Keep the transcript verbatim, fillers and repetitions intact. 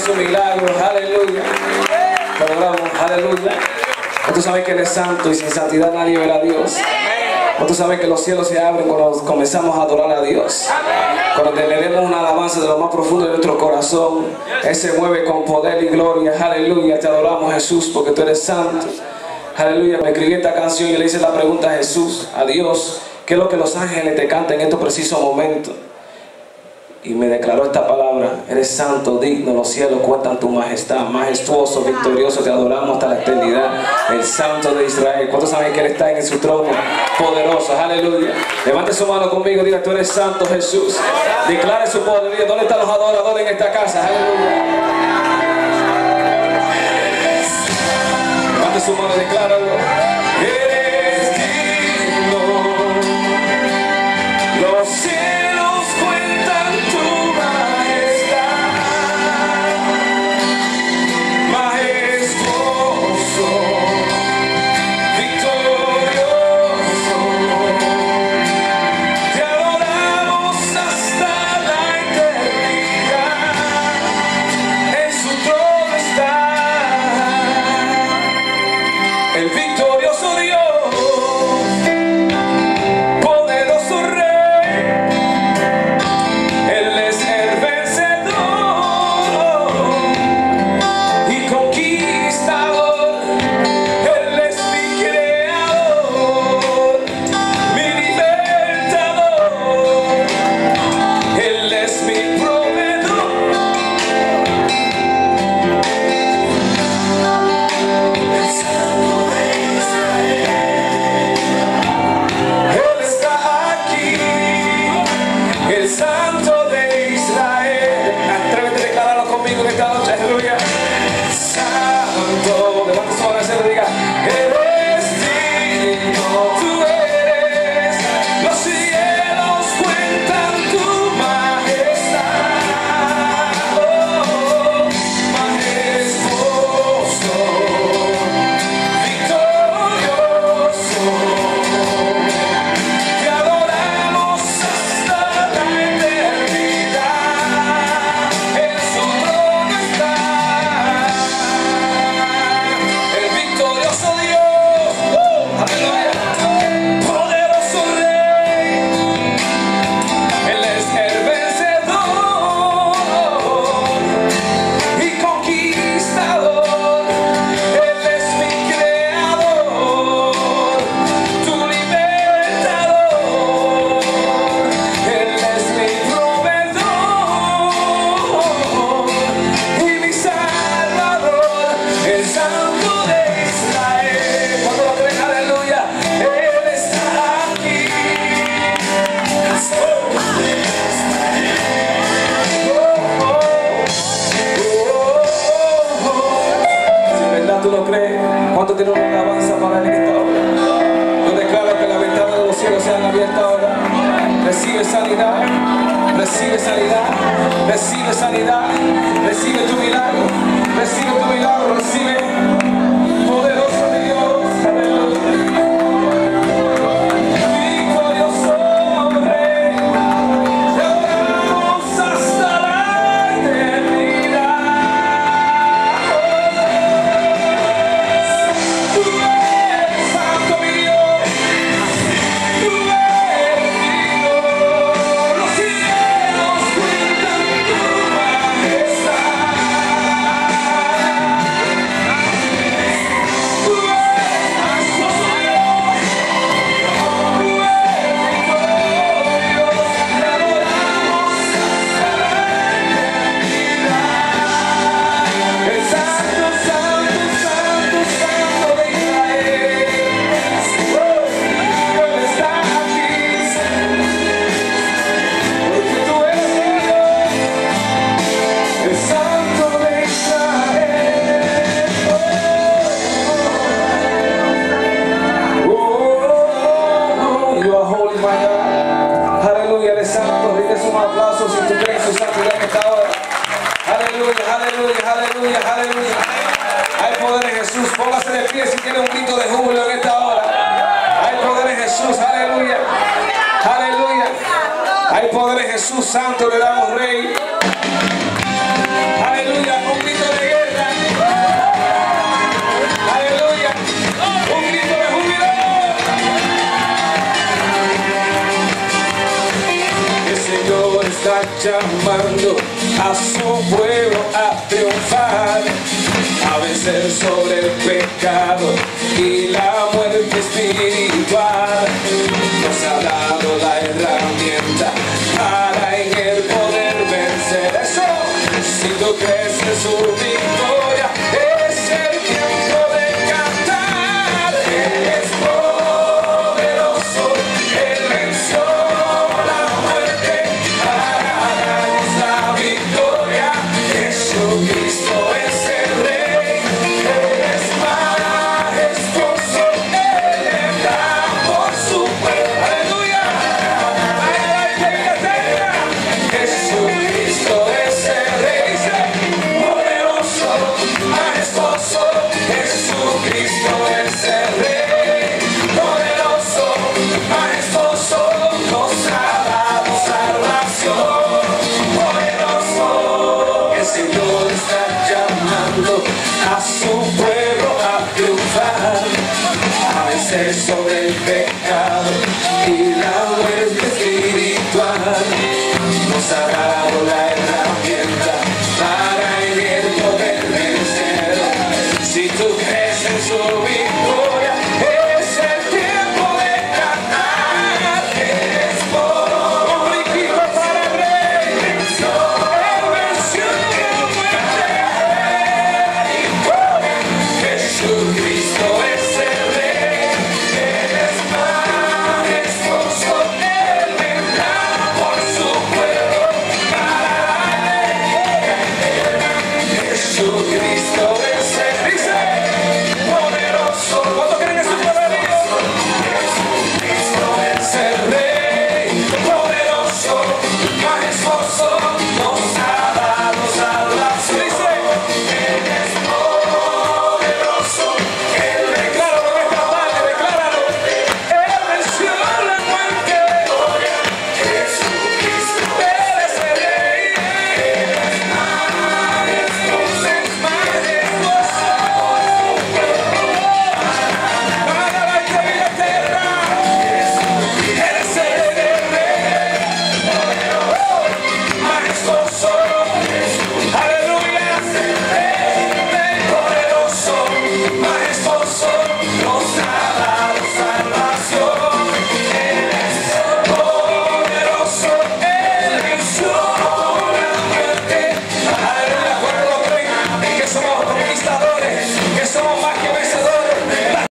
su milagro. Aleluya. Te adoramos. Aleluya. Tú sabes que Él es santo y sin santidad nadie verá a Dios. Tú sabes que los cielos se abren cuando comenzamos a adorar a Dios. Cuando le demos una alabanza de lo más profundo de nuestro corazón, Él se mueve con poder y gloria. Aleluya. Te adoramos, Jesús, porque tú eres santo. Aleluya. Me escribí esta canción y le hice la pregunta a Jesús, a Dios, ¿qué es lo que los ángeles te cantan en estos precisos momentos? Y me declaró esta palabra: eres santo, digno, los cielos cuentan tu majestad, majestuoso, victorioso, te adoramos hasta la eternidad, el santo de Israel. ¿Cuántos saben que Él está en su trono poderoso? Aleluya. Levante su mano conmigo, diga: tú eres santo, Jesús. Declare su poder. Diga: ¿dónde están los adoradores en esta casa? Aleluya. Levante su mano y decláralo. Eres digno, los cielos cuentan tu majestad, majestuoso, victorioso, te adoramos hasta la eternidad, en su trono está el victorioso Dios, poderoso Rey. Él es el vencedor y conquistador. Él es mi creador, mi libertador. Él es mi proveedor. El Santo de Israel, Él está aquí, el Santo de Israel. Atrévete a declararlo conmigo en esta noche. Aleluya. Santo, levanta su mano y diga: eres digno, tú eres, los cielos cuentan tu majestad, oh, majestuoso, victorioso, te adoramos hasta la eternidad, en su trono está el victorioso Dios, ¡uh! Aleluya, poderoso Rey. Él es el vencedor y conquistador. Él es mi creador, tu libertador. Él es mi proveedor y mi salvador, el Santo de Israel. Cuando lo creen, aleluya. Él está aquí. Si en verdad tú lo crees, ¿cuánto tiene una alabanza para Él en esta hora? Yo declaro que las ventanas de los cielos sean abiertas ahora. Recibe sanidad, recibe sanidad, recibe sanidad, recibe tu milagro, recibe tu milagro, recibe poderoso Dios. Aleluya. Victorioso Rey, te adoramos hasta la eternidad. Tú eres santo, mi Dios. Tú eres digno, los cielos cuentan tu majestad. Tú eres majestuoso Dios. Tú eres victorioso, te adoramos hasta la eternidad. El santo, santo, santo, santo de Israel. Él está aquí, porque tú eres Dios, el Santo de Israel. Oh, you are holy, my God. Aleluya, eres santo. Rinde un aplauso si tú crees en su santidad en esta hora. Aleluya, aleluya, aleluya, aleluya. Hay poder en Jesús. Póngase de pie si tiene un grito de júbilo en esta hora. Hay poder en Jesús. Aleluya. Aleluya. Hay poder en Jesús. Santo le damos, Rey. Aleluya. Un llamando a su pueblo a triunfar, a vencer sobre el pecado y la muerte espiritual. Nos ha dado la herramienta para en él poder vencer. Eso, si tú crees en su victoria, es el tiempo de cantar. Él es poderoso, él venció la muerte para darnos la victoria. Jesucristo es el Rey, él es majestuoso, él entra por su pueblo. Aleluya. Jesucristo es el Rey, poderoso, majestuoso. Jesucristo es el Rey, poderoso, majestuoso, nos ha dado salvación. Poderoso, el Señor está llamando a su pueblo a triunfar, a vencer sobre el pecado y la muerte espiritual. Nos ha dado la